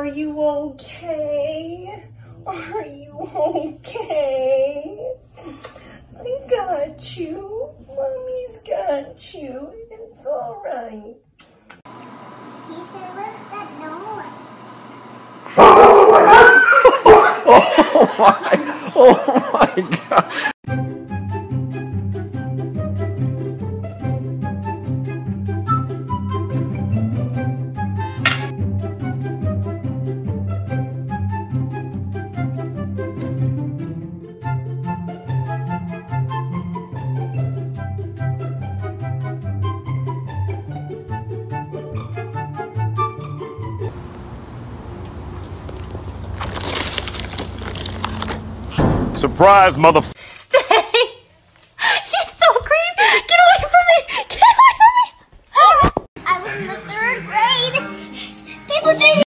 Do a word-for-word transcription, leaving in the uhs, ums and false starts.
Are you okay? Are you okay? I got you. Mommy's got you. It's all right. He said, what's that noise? Oh my, oh my God. Surprise, motherfucker.